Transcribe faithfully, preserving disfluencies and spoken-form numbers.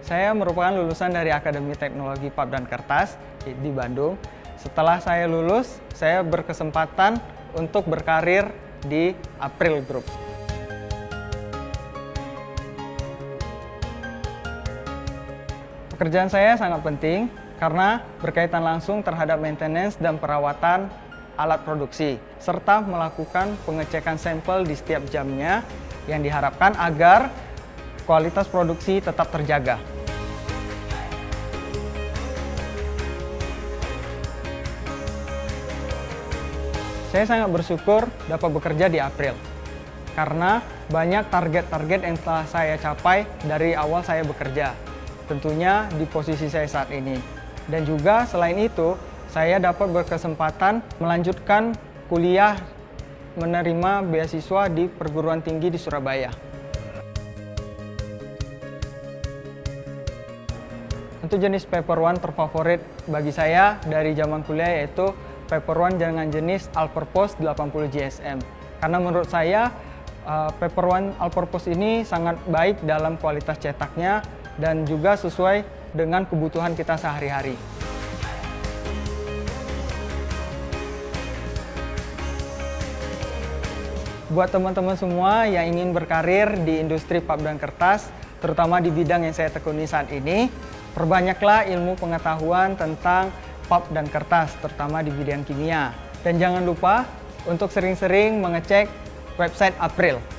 Saya merupakan lulusan dari Akademi Teknologi Pulp dan Kertas di Bandung. Setelah saya lulus, saya berkesempatan untuk berkarir di April Group. Pekerjaan saya sangat penting karena berkaitan langsung terhadap maintenance dan perawatan alat produksi, serta melakukan pengecekan sampel di setiap jamnya yang diharapkan agar kualitas produksi tetap terjaga. Saya sangat bersyukur dapat bekerja di April, karena banyak target-target yang telah saya capai dari awal saya bekerja, tentunya di posisi saya saat ini. Dan juga selain itu, saya dapat berkesempatan melanjutkan kuliah menerima beasiswa di perguruan tinggi di Surabaya. Untuk jenis paper one terfavorit bagi saya dari zaman kuliah yaitu paper one dengan jenis All-Purpose delapan puluh G S M. Karena menurut saya uh, paper one All-Purpose ini sangat baik dalam kualitas cetaknya dan juga sesuai dengan kebutuhan kita sehari-hari. Buat teman-teman semua yang ingin berkarir di industri pulp dan kertas, terutama di bidang yang saya tekuni saat ini, perbanyaklah ilmu pengetahuan tentang pulp dan kertas, terutama di bidang kimia. Dan jangan lupa untuk sering-sering mengecek website April.